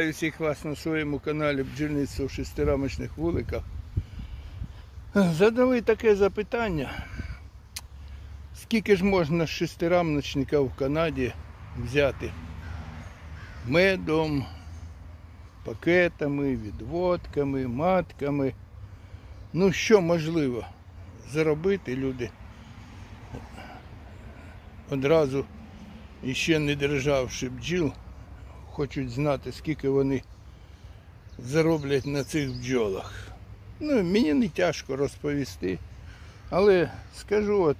Вітаю всіх вас на своєму каналі Бджільництво в шестирамочних вуликах. Задали таке запитання, скільки ж можна шестирамочника в Канаді взяти медом, пакетами, відводками, матками. Ну що можливо заробити люди одразу, іще не державши бджіл, хочуть знати, скільки вони зароблять на цих бджолах. Ну, мені не тяжко розповісти, але скажу от,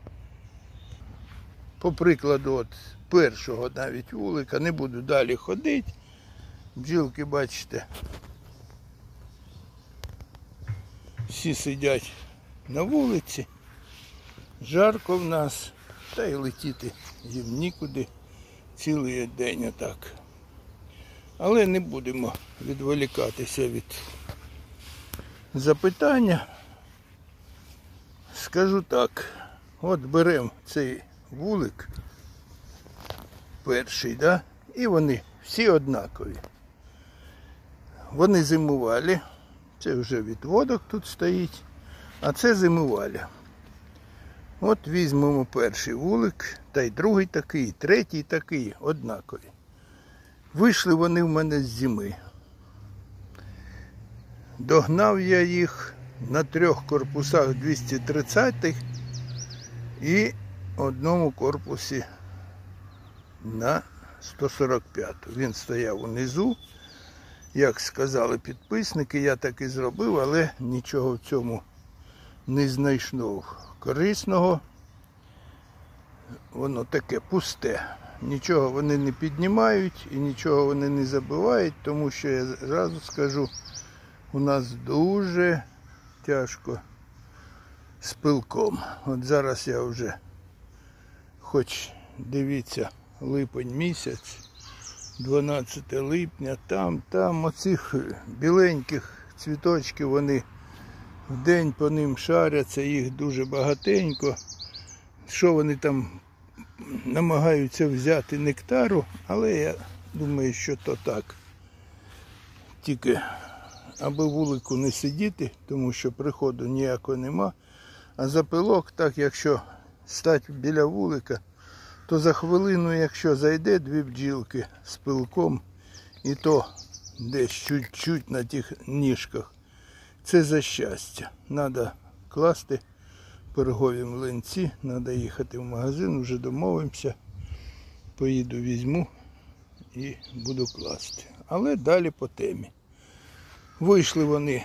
по прикладу от першого навіть вулика, не буду далі ходити. Бджілки, бачите, всі сидять на вулиці, жарко в нас, та й летіти їм нікуди цілий день отак. Але не будемо відволікатися від запитання. Скажу так, от беремо цей вулик, перший, да? І вони всі однакові. Вони зимувалі, це вже відводок тут стоїть, а це зимувалі. От візьмемо перший вулик, та й другий такий, і третій такий, однакові. Вийшли вони в мене з зими. Догнав я їх на 3 корпусах 230-х і одному корпусі на 145. Він стояв унизу. Як сказали підписники, я так і зробив, але нічого в цьому не знайшов корисного. Воно таке пусте. Нічого вони не піднімають і нічого вони не забивають, тому що, я зразу скажу, у нас дуже тяжко з пилком. От зараз я вже, хоч дивіться, липень місяць, 12 липня, там оцих біленьких цвіточків, вони в день по ним шаряться, їх дуже багатенько. Що вони там намагаються взяти нектару, але я думаю, що то так. Тільки аби вулику не сидіти, тому що приходу ніякого нема. А за пилок, так якщо стати біля вулика, то за хвилину, якщо зайде 2 бджілки з пилком, і то десь чуть-чуть на тих ніжках, це за щастя. Треба класти пирогові млинці, треба їхати в магазин, вже домовимося, поїду, візьму і буду класти. Але далі по темі. Вийшли вони,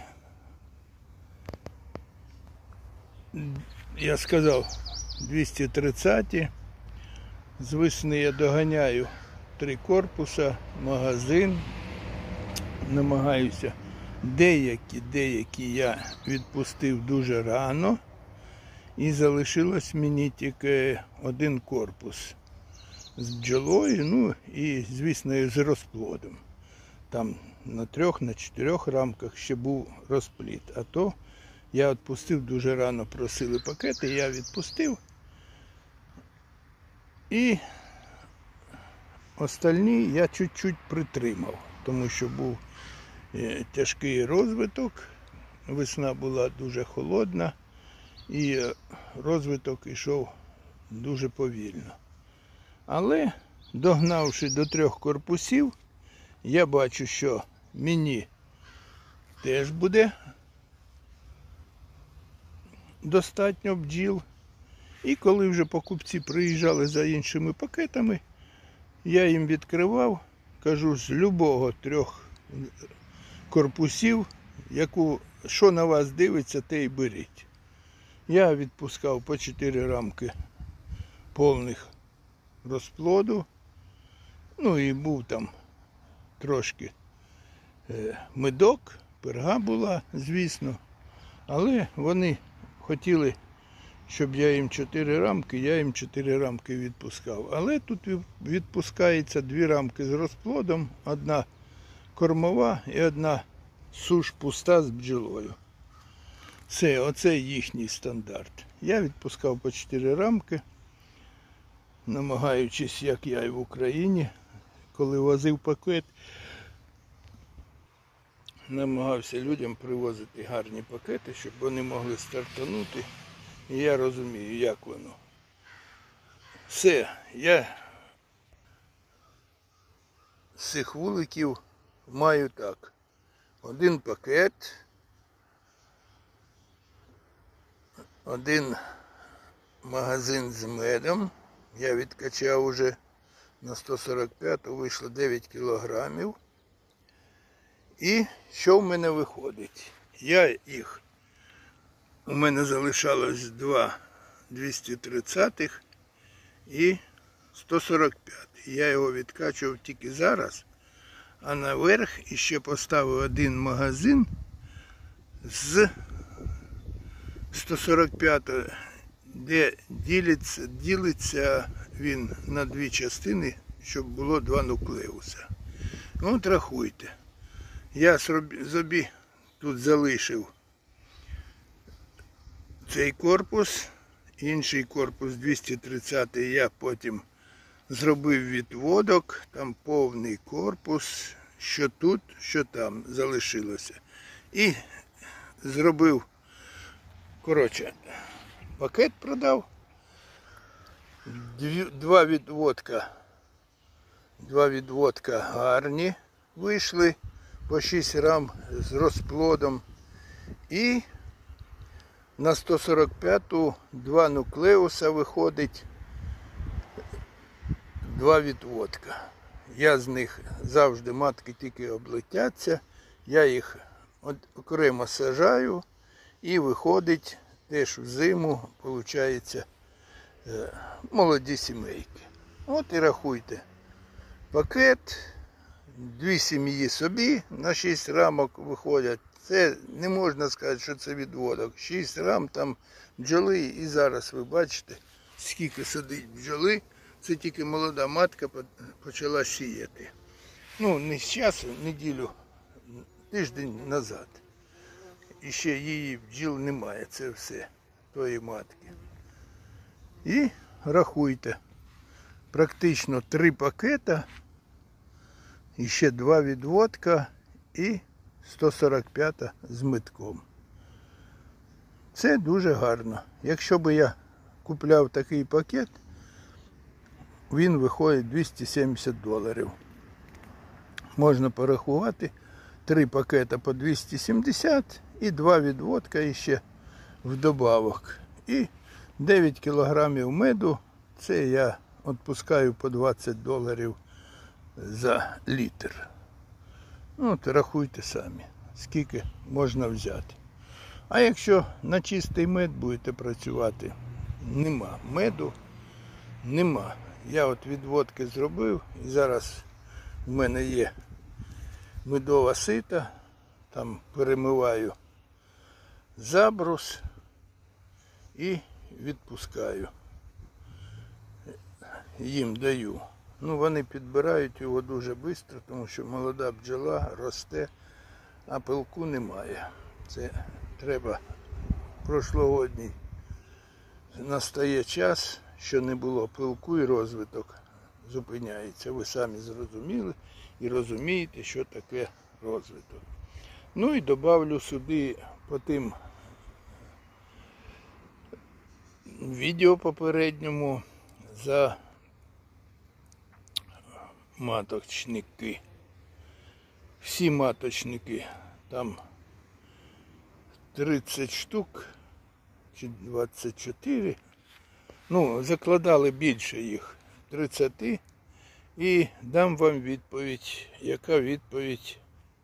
я сказав, 230-ті. З весни я доганяю 3 корпуса, магазин. Намагаюся. Деякі я відпустив дуже рано. І залишилось мені тільки 1 корпус з бджолою, ну і, звісно, з розплодом. Там на 3-4 рамках ще був розплід. А то я відпустив дуже рано, просили пакети, я відпустив. І остальні я чуть-чуть притримав, тому що був тяжкий розвиток, весна була дуже холодна. І розвиток йшов дуже повільно. Але, догнавши до 3 корпусів, я бачу, що мені теж буде достатньо бджіл. І коли вже покупці приїжджали за іншими пакетами, я їм відкривав, кажу, з любого 3 корпусів, що на вас дивиться, те й беріть. Я відпускав по 4 рамки повних розплоду. Ну і був там трошки медок, перга була, звісно. Але вони хотіли, щоб я їм 4 рамки, я їм 4 рамки відпускав. Але тут відпускається 2 рамки з розплодом, 1 кормова і 1 суш пуста з бджолою. Оце їхній стандарт. Я відпускав по 4 рамки, намагаючись, як я і в Україні, коли возив пакет, намагався людям привозити гарні пакети, щоб вони могли стартанути. І я розумію, як воно. Все, я з цих вуликів маю так. Один пакет, один магазин з медом. Я відкачав уже на 145, вийшло 9 кілограмів. І що в мене виходить? У мене залишалось 2 230-х і 145. Я його відкачував тільки зараз, а наверх іще поставив один магазин з 145, де ділиться він на дві частини, щоб було 2 нуклеуса. От рахуйте. Я собі тут залишив цей корпус, інший корпус 230 я потім зробив відводок, там повний корпус, що тут, що там залишилося. І зробив, пакет продав, два відводка гарні вийшли, по 6 грам з розплодом. І на 145-ту 2 нуклеуса виходить, 2 відводка. Я з них завжди, матки тільки облетяться, я їх окремо сажаю і виходить теж взиму, виходить, молоді сімейки. От і рахуйте. Пакет, 2 сім'ї собі на 6 рамок виходять. Це не можна сказати, що це відводок. 6 рам там бджоли, і зараз ви бачите, скільки сидить бджоли. Це тільки молода матка почала сіяти. Ну, не з часу, неділю, тиждень назад. І ще її бджіл немає, це все, тої матки. І рахуйте, практично 3 пакета, і ще 2 відводка і 145 з митком. Це дуже гарно. Якщо б я купляв такий пакет, він виходить $270. Можна порахувати, 3 пакета по 270 і 2 відводка іще вдобавок. І 9 кілограмів меду, це я відпускаю по $20 за літр. Ну, от рахуйте самі, скільки можна взяти. А якщо на чистий мед будете працювати, нема меду, нема. Я от відводки зробив, і зараз в мене є медова сита, там перемиваю забрус і відпускаю. Їм даю. Ну, вони підбирають його дуже швидко, тому що молода бджола росте, а пилку немає. Це треба прошлогодній. Настає час, що не було пилку, і розвиток зупиняється. Ви самі зрозуміли і розумієте, що таке розвиток. Ну і добавлю сюди по тим відео попередньому за маточники. Всі маточники, там 30 штук чи 24. Ну, закладали більше їх, 30. І дам вам відповідь, яка відповідь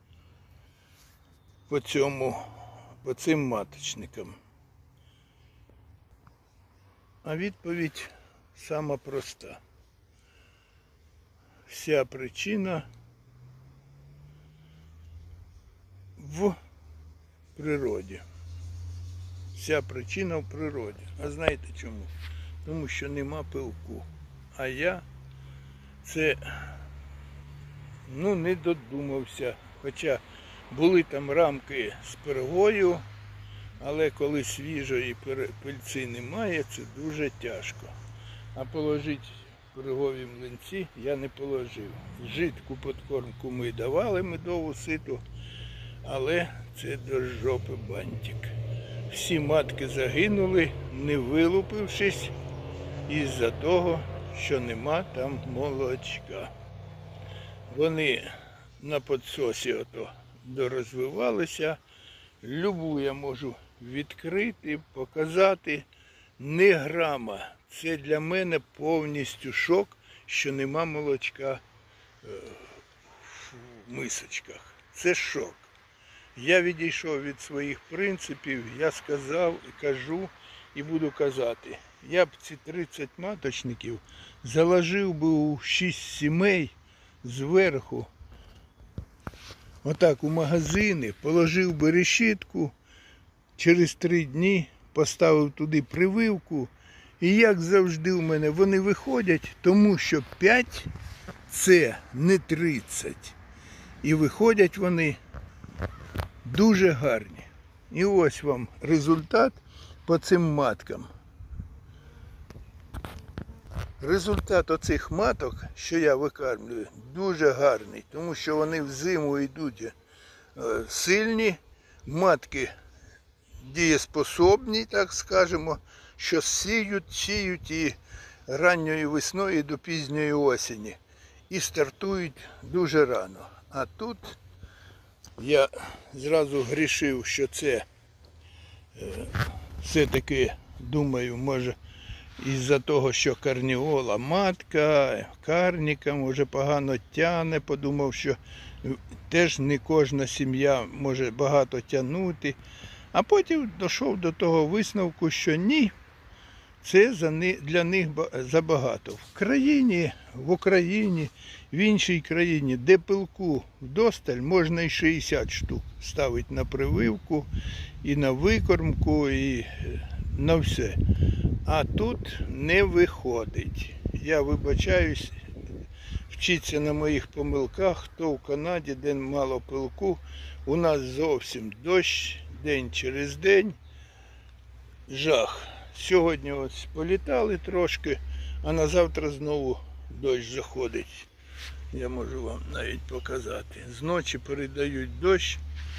по цим маточникам. А відповідь сама проста. Вся причина в природі. Вся причина в природі. А знаєте чому? Тому що нема пилку. А я не додумався. Хоча були там рамки з пергою, але коли свіжої пильці немає, це дуже тяжко. А положити пергові млинці я не положив. Жидку подкормку ми давали, медову ситу, але це до жопи бантик. Всі матки загинули, не вилупившись, із-за того, що нема там молочка. Вони на підсосі ото дорозвивалися. Любу я можу відкрити, показати. Не грама. Це для мене повністю шок, що нема молочка в мисочках. Це шок. Я відійшов від своїх принципів, я сказав, кажу і буду казати. Я б ці 30 маточників заложив би у 6 сімей зверху, отак у магазини, положив би решітку, через 3 дні поставив туди прививку. І як завжди у мене вони виходять, тому що 5 це не 30. І виходять вони дуже гарні. І ось вам результат по цим маткам. Результат оцих маток, що я викармлюю, дуже гарний, тому що вони взиму йдуть сильні, матки дієспособні, так скажемо, що сіють і ранньої весною і до пізньої осені. І стартують дуже рано. А тут я зразу грішив, що це все-таки, думаю, може із-за того, що карніола матка, карніка, може погано тягне, подумав, що теж не кожна сім'я може багато тягнути. А потім дійшов до того висновку, що ні, це для них забагато. В Україні, в іншій країні, де пилку вдосталь, можна і 60 штук ставити на прививку, і на викормку, і на все. А тут не виходить. Я вибачаюсь, вчіться на моїх помилках, хто в Канаді, де мало пилку, у нас зовсім дощ, день через день, жах. Сьогодні ось політали трошки, а на завтра знову дощ заходить. Я можу вам навіть показати. Зночі передають дощ.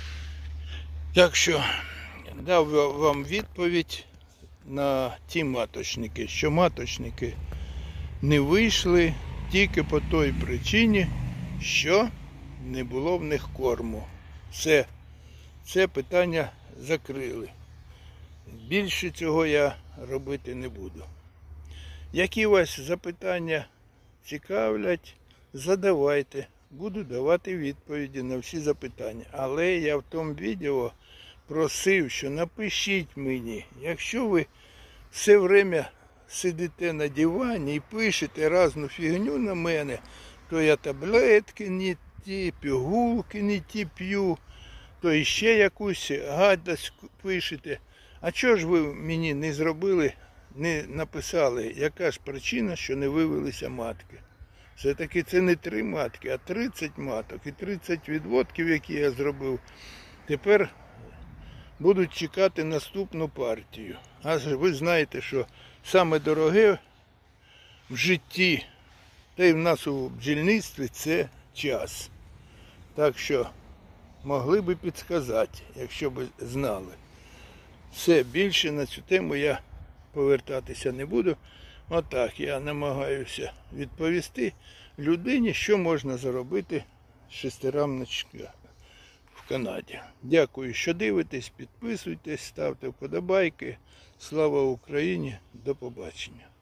Так що дав вам відповідь на ті маточники, що маточники не вийшли тільки по той причині, що не було в них корму. Все. Це питання закрили. Більше цього я робити не буду. Які вас запитання цікавлять, задавайте. Буду давати відповіді на всі запитання. Але я в тому відео просив, що напишіть мені, якщо ви все время сидите на дивані і пишете різну фігню на мене, то я таблетки не ті, пігулки не ті п'ю, то ще якусь гадость пишете. А чого ж ви мені не зробили, не написали, яка ж причина, що не вивелися матки? Все-таки це не 3 матки, а 30 маток і 30 відводків, які я зробив. Тепер будуть чекати наступну партію. А ви знаєте, що саме дороге в житті, та й в нас у бджільництві, це час. Так що могли би підказати, якщо б знали. Все, більше на цю тему я повертатися не буду. Отак я намагаюся відповісти людині, що можна заробити з шестирамничка в Канаді. Дякую, що дивитесь, підписуйтесь, ставте вподобайки. Слава Україні, до побачення.